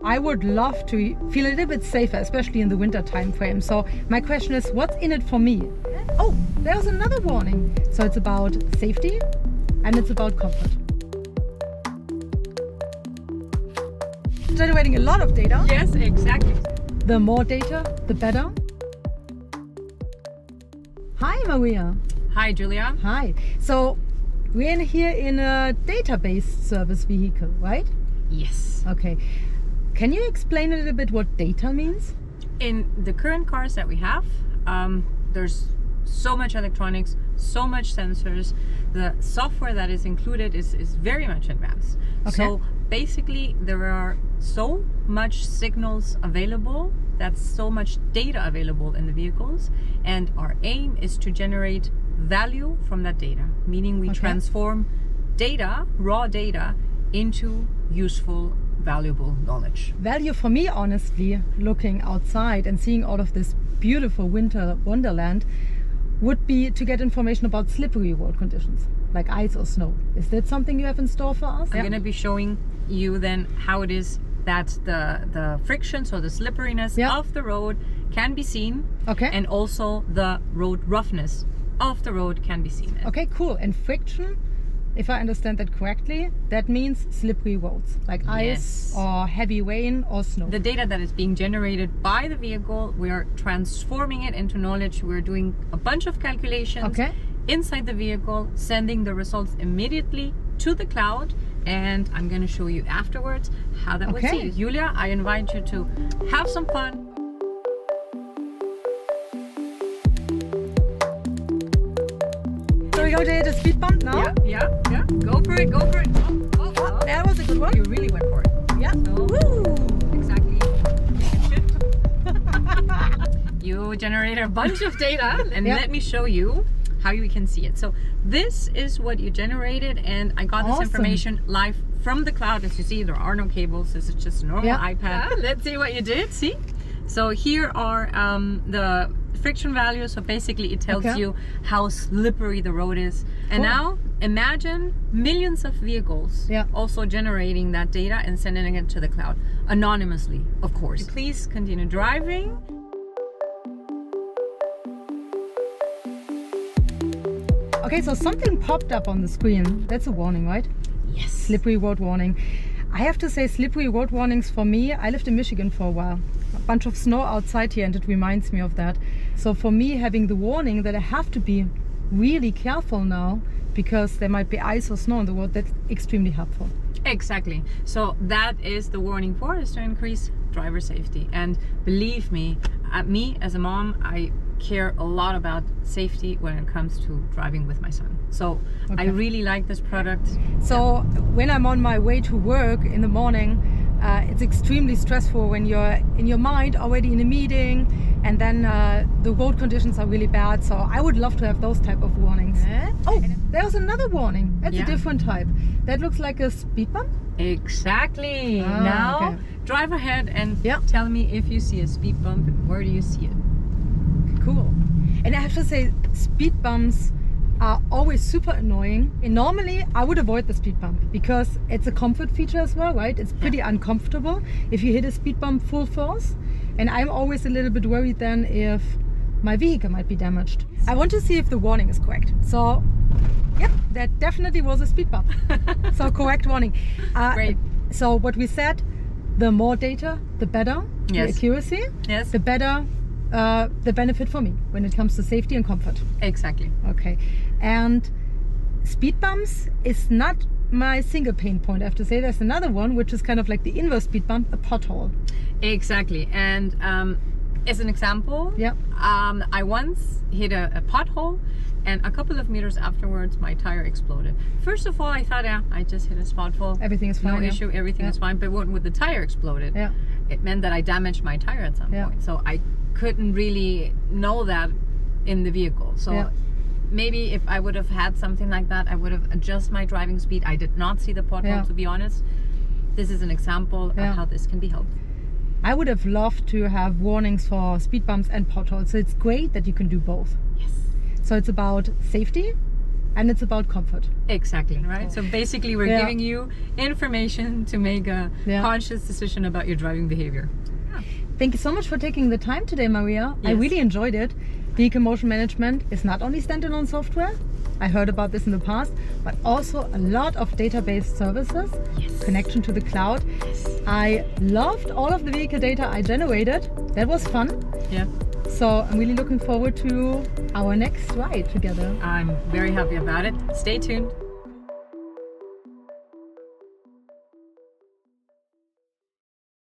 I would love to feel a little bit safer, especially in the winter time frame. So my question is, what's in it for me? Oh, there's another warning. So it's about safety and it's about comfort. Generating a lot of data. Yes, exactly. The more data, the better. Hi, Maria. Hi, Julia. Hi. So we're here in a database service vehicle, right? Yes. Okay. Can you explain a little bit what data means? In the current cars that we have, there's so much electronics, so much sensors. The software that is included is very much advanced. Okay. So basically there are so much signals available, that's so much data available in the vehicles, and our aim is to generate value from that data, meaning we transform data, raw data, into useful, valuable knowledge. Value for me, honestly, looking outside and seeing all of this beautiful winter wonderland, would be to get information about slippery road conditions, like ice or snow. Is that something you have in store for us? I'm going to be showing you then how it is that the friction, so the slipperiness of the road can be seen, and also the road roughness of the road can be seen. Okay, cool. And friction, if I understand that correctly, that means slippery roads, like ice or heavy rain or snow. The data that is being generated by the vehicle, we are transforming it into knowledge. We're doing a bunch of calculations inside the vehicle, sending the results immediately to the cloud, and I'm going to show you afterwards how that would see. Julia, I invite you to have some fun. So we go to hit a speed bump now? Yeah. Go for it, go for it. Oh, that was a good one. You really went for it. Yeah. So, exactly. You generate a bunch of data, and let me show you how you can see it. So this is what you generated, and I got this information live from the cloud. As you see, there are no cables. This is just a normal iPad. Let's see what you did. See? So here are the friction values. So basically it tells you how slippery the road is. And now imagine millions of vehicles also generating that data and sending it to the cloud anonymously, of course. Please continue driving. Okay, so something popped up on the screen. That's a warning, right? Yes. Slippery road warning. I have to say, slippery road warnings for me, I lived in Michigan for a while. A bunch of snow outside here, and it reminds me of that. So for me, having the warning that I have to be really careful now because there might be ice or snow on the road, that's extremely helpful. Exactly. So that is the warning for us, to increase driver safety. And believe me, me as a mom, I care a lot about safety when it comes to driving with my son. So I really like this product. So when I'm on my way to work in the morning, it's extremely stressful when you're in your mind already in a meeting, and then the road conditions are really bad. So I would love to have those type of warnings. Oh, there's another warning. That's a different type. That looks like a speed bump. Exactly. Now drive ahead and tell me if you see a speed bump and where do you see it. Cool. And I have to say, speed bumps are always super annoying. And normally I would avoid the speed bump because it's a comfort feature as well, right? It's pretty uncomfortable if you hit a speed bump full force. And I'm always a little bit worried then if my vehicle might be damaged. I want to see if the warning is correct. So, yep, that definitely was a speed bump. So correct warning. Great. So what we said, the more data, the better. The accuracy, the better the benefit for me when it comes to safety and comfort. Exactly. Okay. And speed bumps is not my single pain point. I have to say there's another one which is kind of like the inverse speed bump, a pothole. Exactly. And as an example, I once hit a pothole, and a couple of meters afterwards my tire exploded. First of all, I thought, I just hit a pothole. Everything is fine. No issue, everything is fine. But when the tire exploded, it meant that I damaged my tire at some point. So I couldn't really know that in the vehicle. So maybe if I would have had something like that, I would have adjusted my driving speed. I did not see the pothole, to be honest. This is an example of how this can be helped. I would have loved to have warnings for speed bumps and potholes. So it's great that you can do both. Yes. So it's about safety and it's about comfort. Exactly, right? So basically we're giving you information to make a conscious decision about your driving behavior. Thank you so much for taking the time today, Maria. I really enjoyed it. Vehicle motion management is not only standalone software, I heard about this in the past, but also a lot of database services, connection to the cloud. I loved all of the vehicle data I generated. That was fun. Yeah. So I'm really looking forward to our next ride together. I'm very happy about it. Stay tuned.